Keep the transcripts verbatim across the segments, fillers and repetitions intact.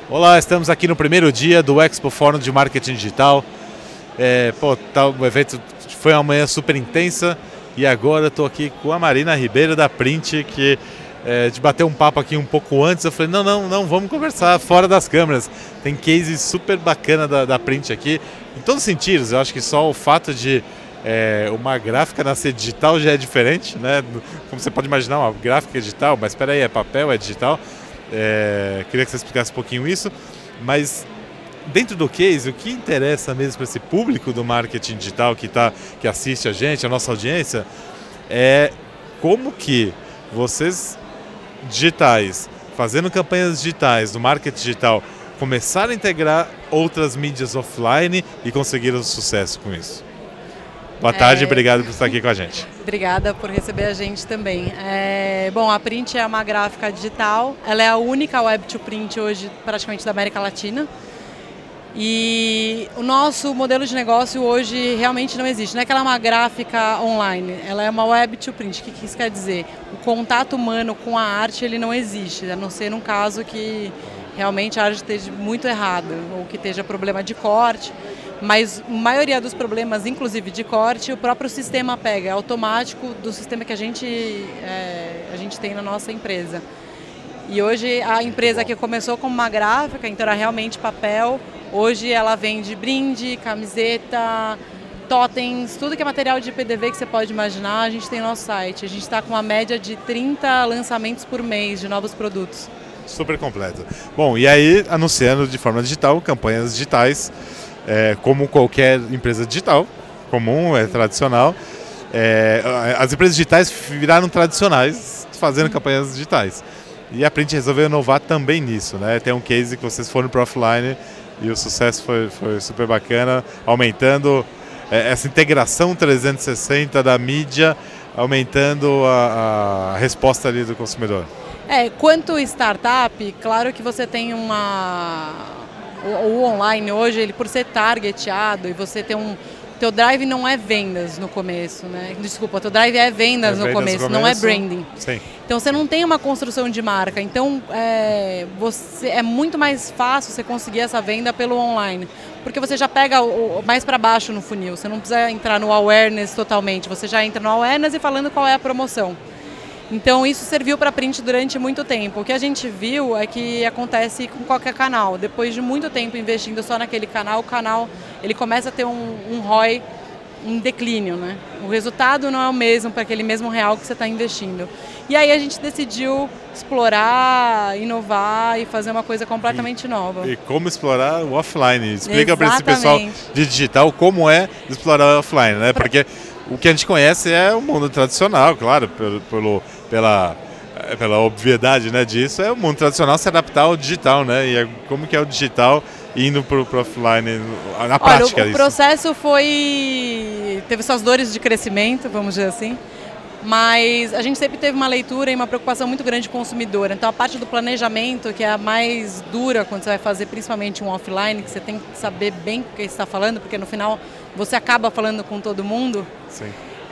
Olá, estamos aqui no primeiro dia do Expo Fórum de Marketing Digital. É, pô, tá, o evento foi uma manhã super intensa e agora estou aqui com a Marina Ribeiro da Print, que é, de bater um papo aqui um pouco antes. Eu falei, não, não, não, vamos conversar fora das câmeras. Tem case super bacana da, da Print aqui, em todos os sentidos. Eu acho que só o fato de é, uma gráfica nascer digital já é diferente, né? Como você pode imaginar, uma gráfica digital, mas espera aí, é papel, é digital. É, queria que você explicasse um pouquinho isso, mas dentro do case, o que interessa mesmo para esse público do marketing digital que, tá, que assiste a gente, a nossa audiência, é como que vocês digitais, fazendo campanhas digitais do marketing digital, começaram a integrar outras mídias offline e conseguiram sucesso com isso. Boa tarde, é... obrigado por estar aqui com a gente. Obrigada por receber a gente também. É... Bom, a Print é uma gráfica digital, ela é a única web to print hoje praticamente da América Latina. E o nosso modelo de negócio hoje realmente não existe. Não é que ela é uma gráfica online, ela é uma web to print. O que isso quer dizer? O contato humano com a arte ele não existe, a não ser num caso que realmente a arte esteja muito errada ou que esteja problema de corte. Mas a maioria dos problemas, inclusive de corte, o próprio sistema pega, é automático do sistema que a gente, é, a gente tem na nossa empresa. E hoje a empresa que começou como uma gráfica, então era realmente papel, hoje ela vende brinde, camiseta, totens, tudo que é material de P D V que você pode imaginar, a gente tem no nosso site. A gente está com uma média de trinta lançamentos por mês de novos produtos. Super completo. Bom, e aí anunciando de forma digital, campanhas digitais, É, como qualquer empresa digital, comum, é tradicional. É, as empresas digitais viraram tradicionais fazendo campanhas digitais. E a Print resolveu inovar também nisso, né? Tem um case que vocês foram para offline e o sucesso foi, foi super bacana, aumentando é, essa integração trezentos e sessenta da mídia, aumentando a, a resposta ali do consumidor. É, quanto startup, claro que você tem uma... O, o online hoje, ele por ser targeteado e você ter um... Teu drive não é vendas no começo, né? Desculpa, teu drive é vendas, é no, vendas começo, no começo, não é branding. Sim. Então você não tem uma construção de marca. Então é, você, é muito mais fácil você conseguir essa venda pelo online. Porque você já pega o, mais para baixo no funil. Você não precisa entrar no awareness totalmente. Você já entra no awareness e falando qual é a promoção. Então isso serviu para a Print durante muito tempo. O que a gente viu é que acontece com qualquer canal. Depois de muito tempo investindo só naquele canal, o canal ele começa a ter um, um R O I em declínio, né? O resultado não é o mesmo para aquele mesmo real que você está investindo. E aí a gente decidiu explorar, inovar e fazer uma coisa completamente e, nova. E como explorar o offline. Explica para esse pessoal de digital como é explorar o offline, né? Porque o que a gente conhece é o mundo tradicional, claro, pelo, pelo, pela, pela obviedade, né, disso, é o mundo tradicional se adaptar ao digital, né? E é como que é o digital indo para o offline na prática. Olha, o, o processo foi... teve suas dores de crescimento, vamos dizer assim, mas a gente sempre teve uma leitura e uma preocupação muito grande com o consumidor. Então a parte do planejamento, que é a mais dura quando você vai fazer principalmente um offline, que você tem que saber bem o que você está falando, porque no final você acaba falando com todo mundo. Sim.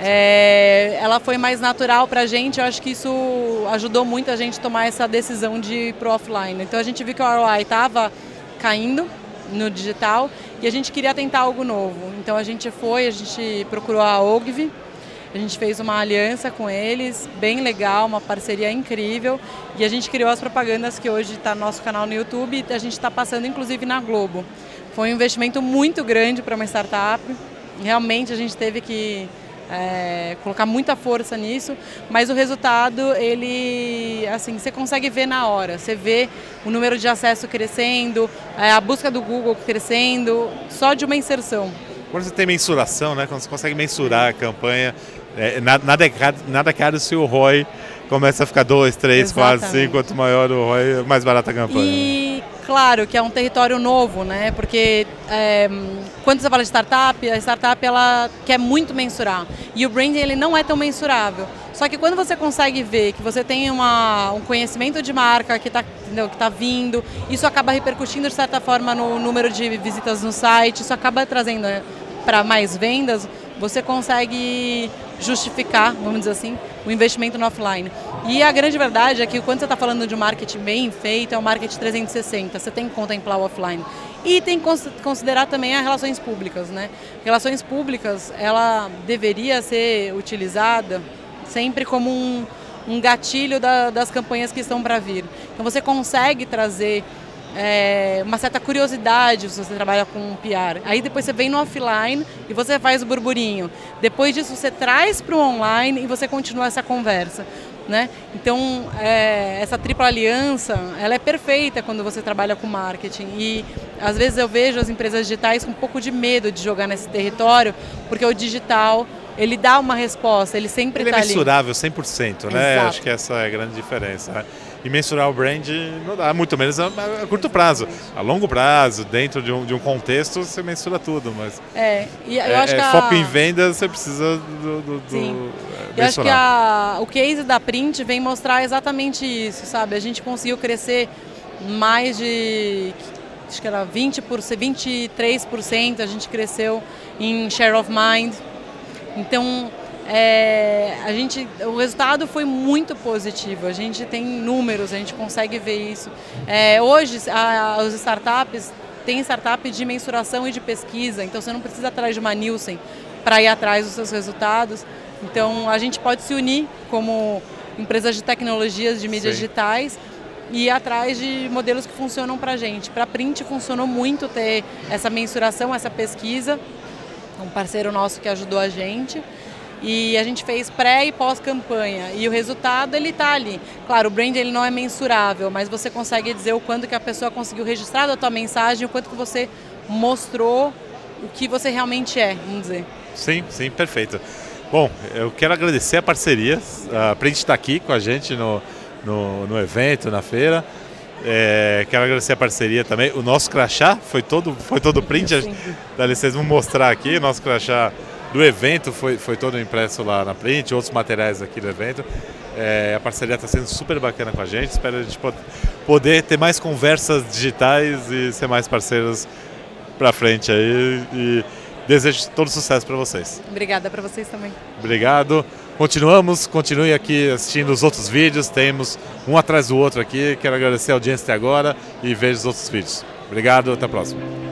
É, ela foi mais natural para a gente, eu acho que isso ajudou muito a gente a tomar essa decisão de ir para o offline. Então a gente viu que o R O I estava caindo no digital e a gente queria tentar algo novo. Então a gente foi, a gente procurou a Ogilvy, a gente fez uma aliança com eles, bem legal, uma parceria incrível, e a gente criou as propagandas que hoje está no nosso canal no YouTube e a gente está passando inclusive na Globo. Foi um investimento muito grande para uma startup, realmente a gente teve que é, colocar muita força nisso, mas o resultado, ele, assim, você consegue ver na hora, você vê o número de acesso crescendo, é, a busca do Google crescendo, só de uma inserção. Quando você tem mensuração, né, quando você consegue mensurar a campanha, é, nada, é caro, nada é caro se o R O I começa a ficar dois, três, quatro, cinco, quanto maior o R O I, mais barata a campanha. E claro que é um território novo, né? Porque é, quando você fala de startup, a startup ela quer muito mensurar e o branding ele não é tão mensurável. Só que quando você consegue ver que você tem uma, um conhecimento de marca que está que tá vindo, isso acaba repercutindo de certa forma no número de visitas no site, isso acaba trazendo para mais vendas, você consegue justificar, vamos dizer assim, o investimento no offline. E a grande verdade é que quando você está falando de um marketing bem feito, é um marketing trezentos e sessenta, você tem que contemplar o offline. E tem que considerar também as relações públicas, né? Relações públicas, ela deveria ser utilizada sempre como um, um gatilho da, das campanhas que estão para vir. Então você consegue trazer é, uma certa curiosidade se você trabalha com P R. Aí depois você vem no offline e você faz o burburinho. Depois disso você traz para o online e você continua essa conversa. Né? Então, é, essa tripla aliança, ela é perfeita quando você trabalha com marketing e às vezes eu vejo as empresas digitais com um pouco de medo de jogar nesse território, porque o digital, ele dá uma resposta, ele sempre está ali. Ele é mensurável cem por cento, né? Exato. Acho que essa é a grande diferença. Né? E mensurar o brand não dá, muito menos a, a curto prazo. A longo prazo, dentro de um, de um contexto, você mensura tudo, mas é, e eu é, acho que a... foco em vendas, você precisa do, do, do Sim. é, eu acho que a, o case da Print vem mostrar exatamente isso, sabe? A gente conseguiu crescer mais de, acho que era vinte por cento, vinte e três por cento, a gente cresceu em share of mind. Então, É, a gente, o resultado foi muito positivo, a gente tem números, a gente consegue ver isso. É, hoje, a, as startups têm startup de mensuração e de pesquisa, então você não precisa ir atrás de uma Nielsen para ir atrás dos seus resultados. Então, a gente pode se unir como empresas de tecnologias de mídias Sim. digitais e ir atrás de modelos que funcionam para a gente. Para a Print funcionou muito ter essa mensuração, essa pesquisa, um parceiro nosso que ajudou a gente. E a gente fez pré e pós-campanha e o resultado ele está ali. Claro, o brand ele não é mensurável, mas você consegue dizer o quanto que a pessoa conseguiu registrar a tua mensagem, o quanto que você mostrou o que você realmente é, vamos dizer. Sim, sim, perfeito. Bom, eu quero agradecer a parceria, a Print está aqui com a gente no, no, no evento, na feira. É, quero agradecer a parceria também. O nosso crachá foi todo, foi todo Print, Sim. Dá licença, vamos mostrar aqui o nosso crachá do evento, foi, foi todo impresso lá na Print, outros materiais aqui do evento. É, a parceria está sendo super bacana com a gente, espero a gente poder ter mais conversas digitais e ser mais parceiros para frente aí. E desejo todo sucesso para vocês. Obrigada para vocês também. Obrigado. Continuamos, continue aqui assistindo os outros vídeos, temos um atrás do outro aqui. Quero agradecer a audiência até agora e vejo os outros vídeos. Obrigado, até a próxima.